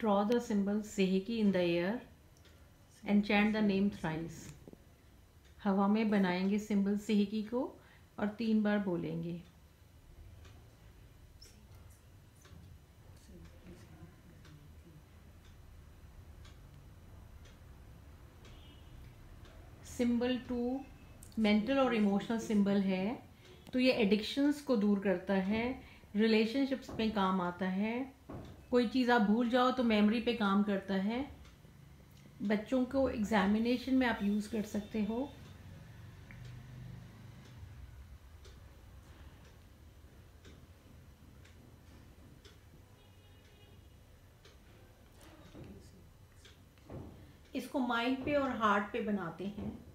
Draw the symbol Seheki in the air and chant the name thrice. हवा में बनाएंगे symbol सेहकी को और 3 बार बोलेंगे. सिंबल 2 मेंटल और इमोशनल सिंबल है, तो ये एडिक्शंस को दूर करता है, रिलेशनशिप्स पे काम आता है. कोई चीज़ आप भूल जाओ तो मेमोरी पे काम करता है. बच्चों को एग्जामिनेशन में आप यूज़ कर सकते हो. इसको माइंड पे और हार्ट पे बनाते हैं.